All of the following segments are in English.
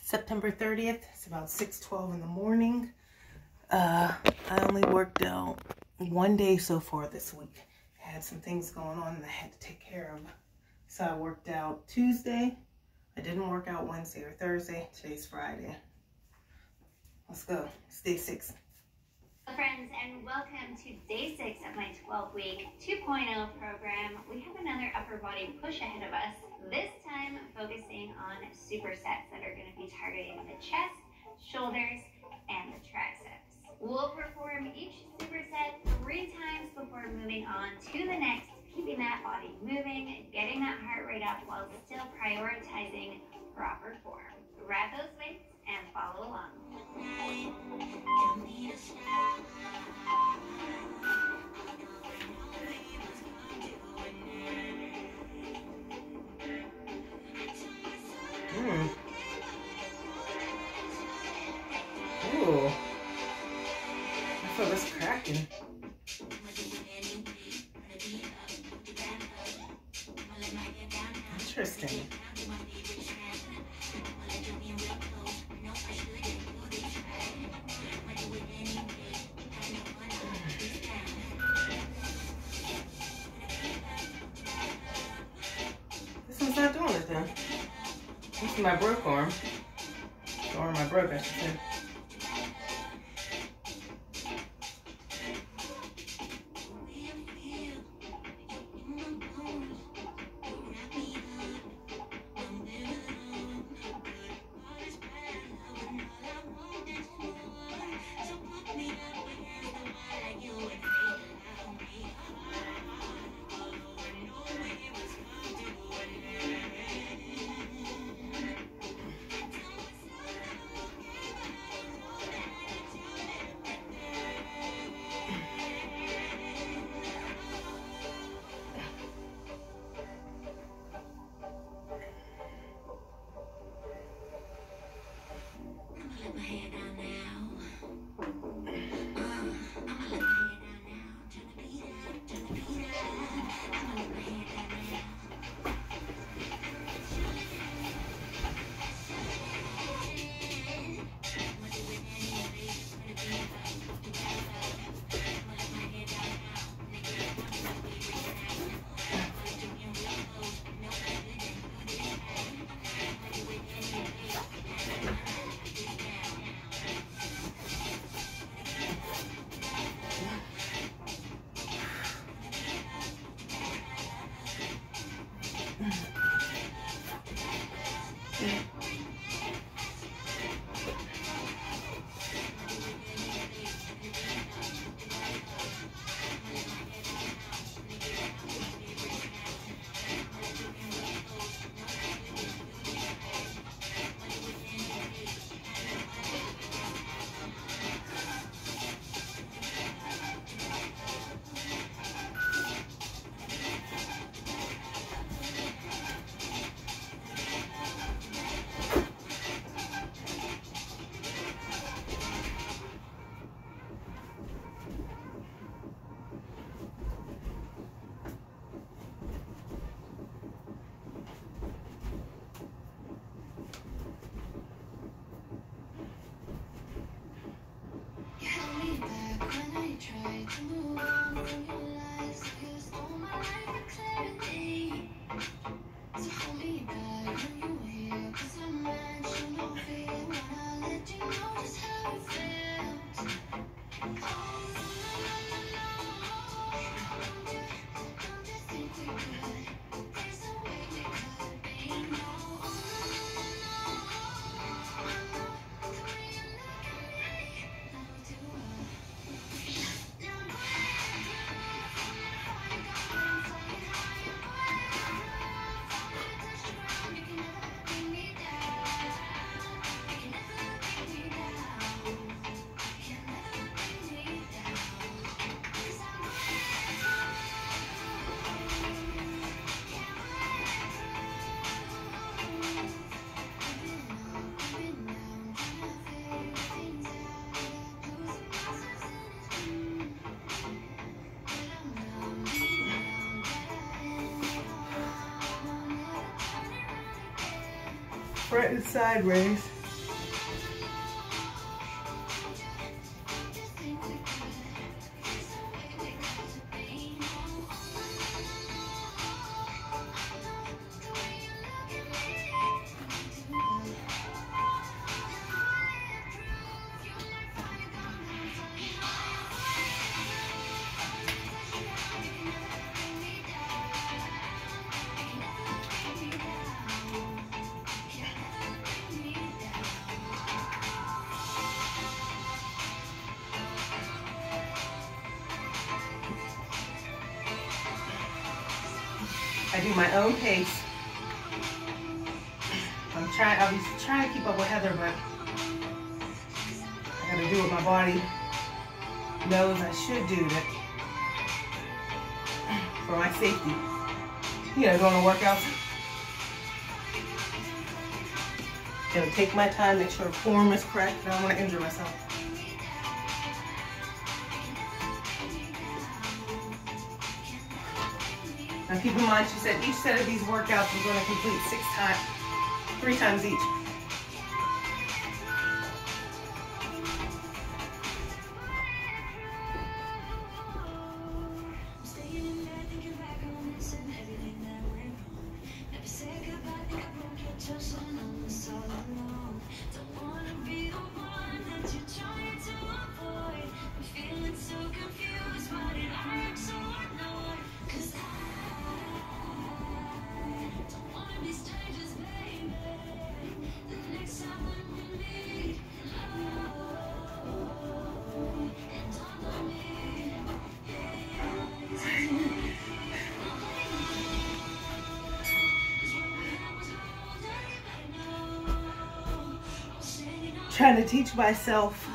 September 30th. It's about 6:12 in the morning. I only worked out one day so far this week. I had some things going on that I had to take care of. So I worked out Tuesday. I didn't work out Wednesday or Thursday. Today's Friday. Let's go. It's day 6. Hello friends, and welcome to day 6 of my 12-week 2.0 program. We have another upper body push ahead of us, this time focusing on supersets that are going to be targeting the chest, shoulders, and the triceps. We'll perform each superset 3 times before moving on to the next, keeping that body moving, getting that heart rate up while still prioritizing proper form. Grab those weights and follow along. Ooh. I feel this cracking. Interesting. This one's not doing it then. This is my broke arm. Or my broke, I should say. Front and side raise. I do my own pace. I'll be trying to keep up with Heather, but I gotta do what my body knows I should do for my safety. You know, going to workouts. Gonna take my time, make sure form is correct. I don't want to injure myself. Now keep in mind, she said each set of these workouts is going to complete 3 times each. Trying to teach myself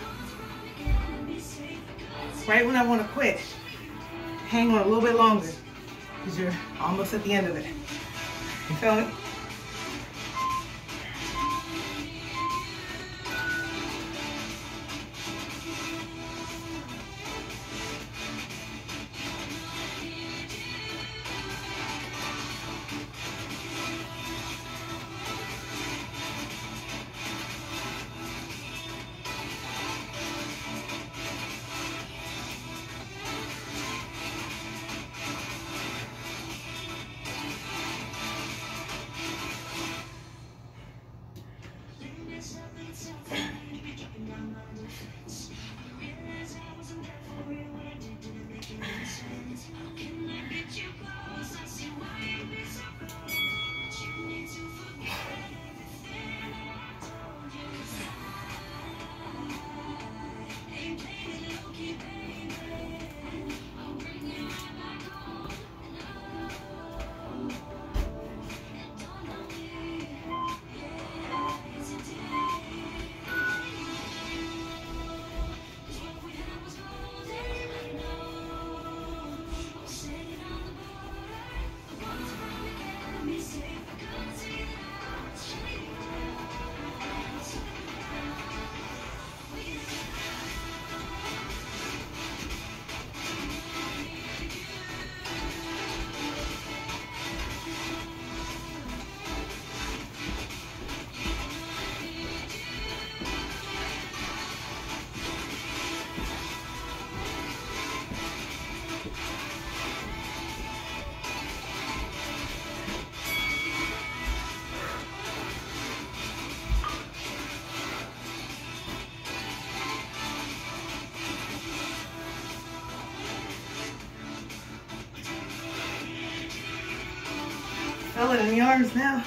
right when I want to quit, hang on a little bit longer because you're almost at the end of it. You feel me? Feel it in the arms now.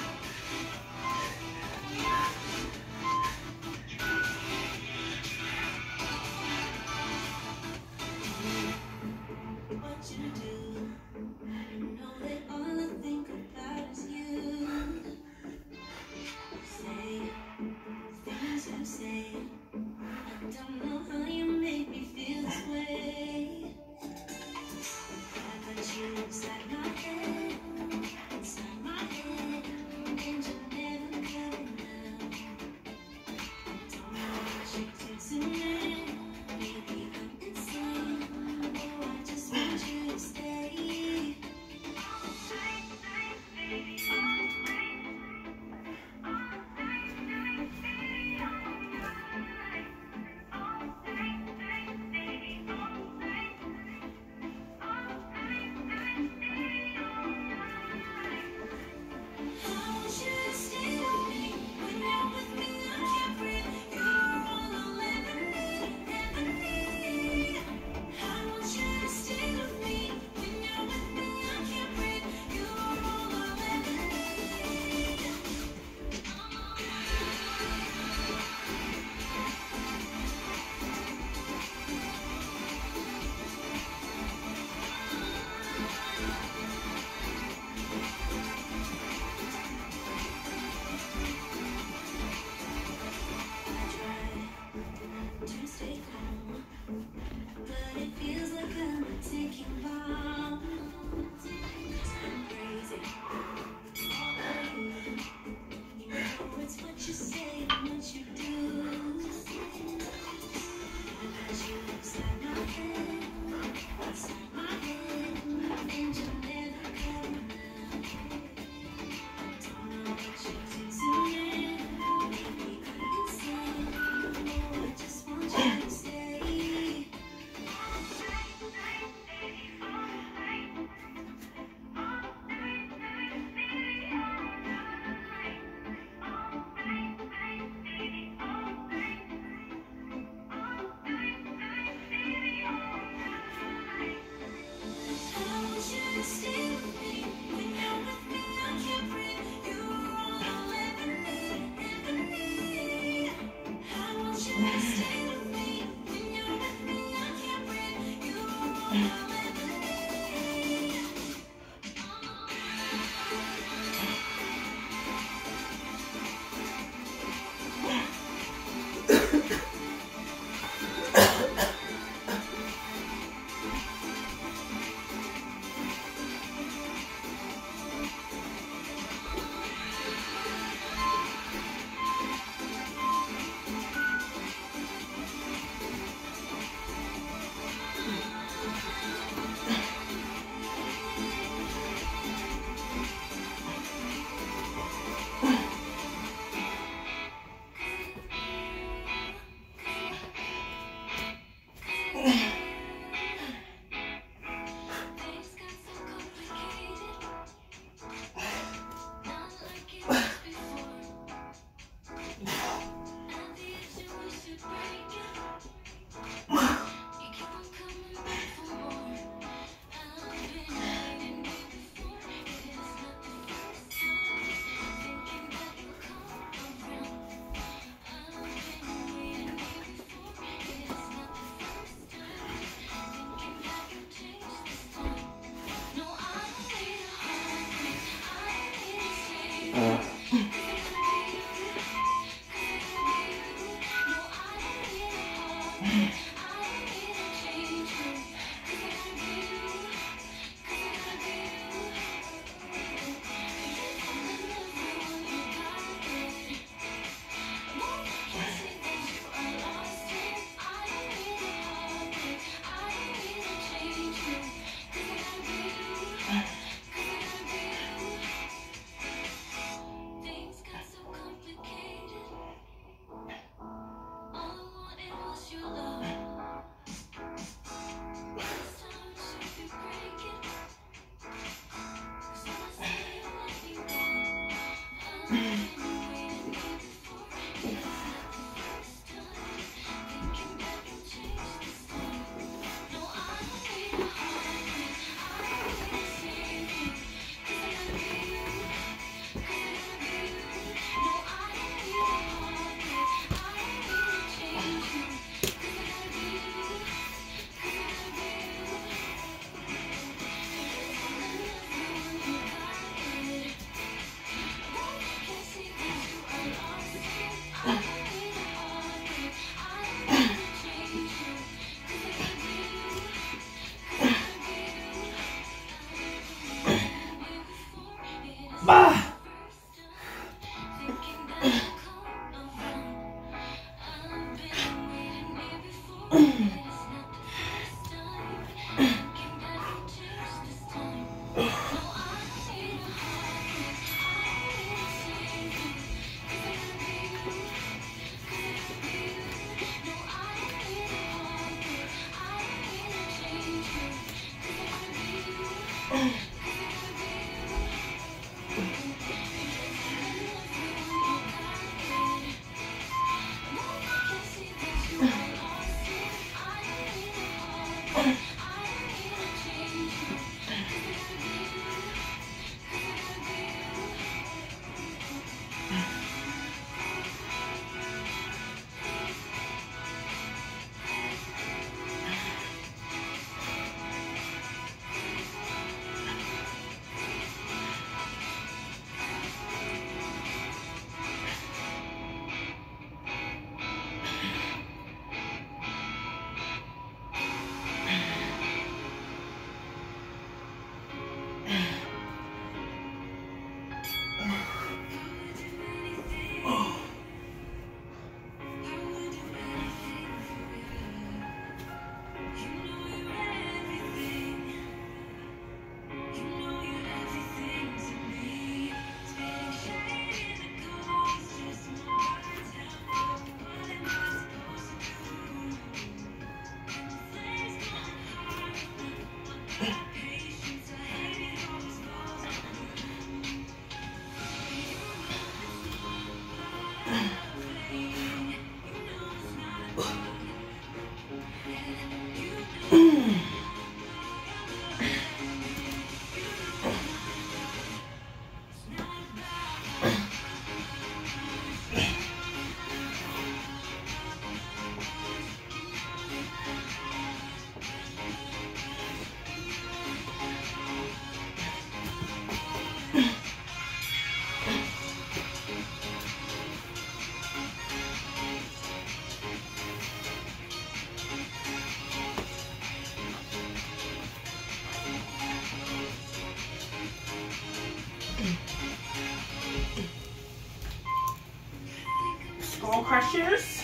Skull Crushers.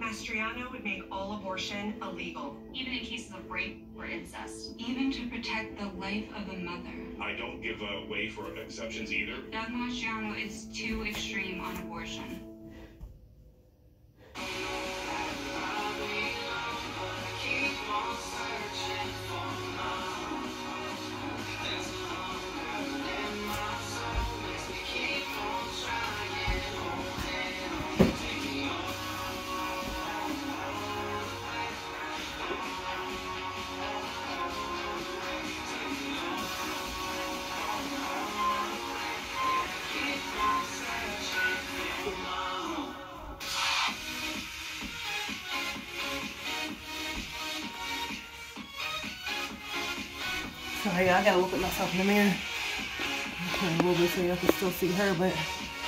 Mastriano would make all abortion illegal. Even in cases of rape or incest. Even to protect the life of a mother. I don't give way for exceptions either. Doug Mastriano is too extreme on abortion. Sorry, I gotta look at myself in the mirror. I'm turning a little bit so y'all can still see her, but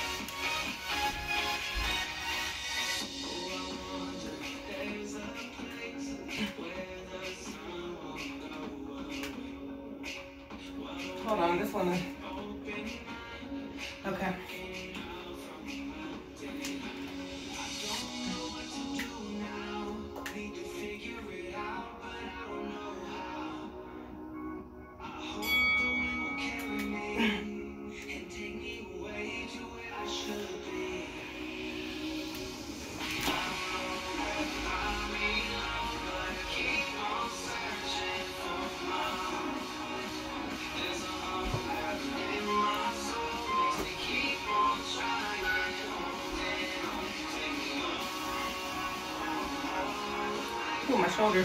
hold on, this one. Okay. Ooh, my shoulders.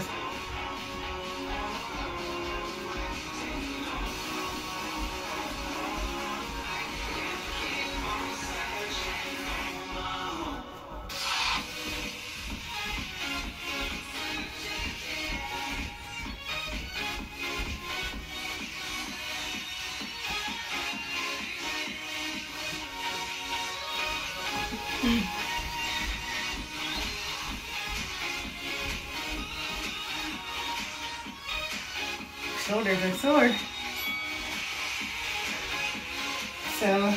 Shoulders are sore. So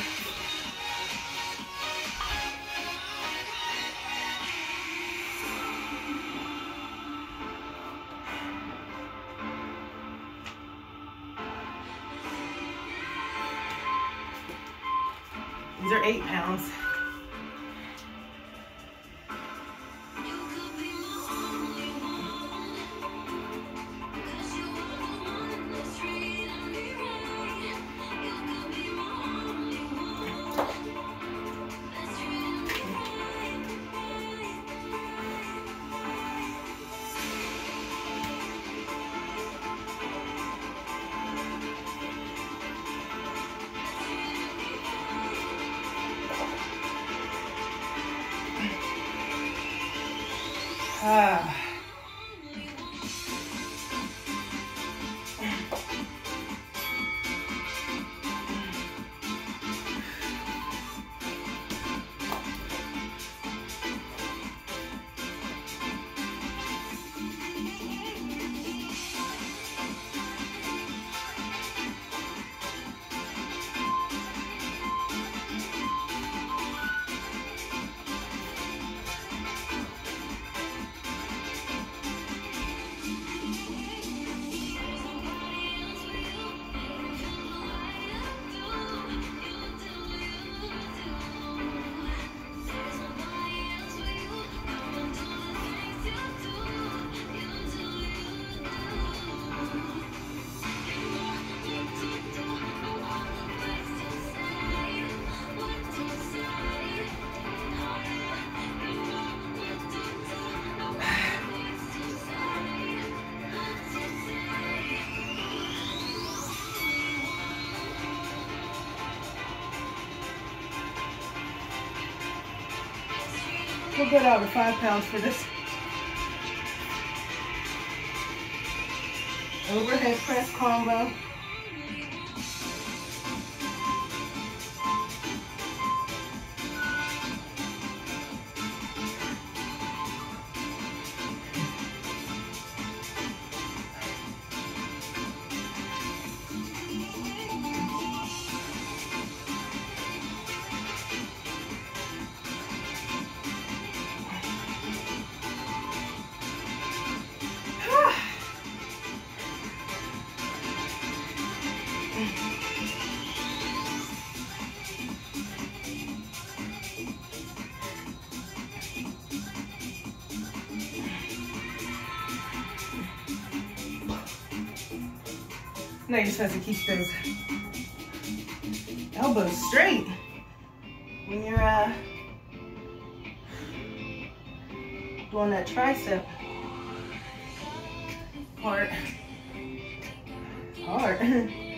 these are 8 pounds. We'll go down to 5 pounds for this. Overhead press combo. No, you're supposed to keep those elbows straight when you're doing that tricep part. Hard.